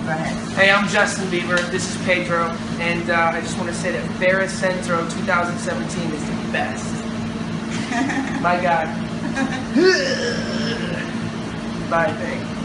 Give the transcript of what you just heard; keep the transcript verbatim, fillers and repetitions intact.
Go ahead. Hey, I'm Justin Bieber. This is Pedro, and uh, I just want to say that Ferris Centro twenty seventeen is the best. My God. Bye, thanks.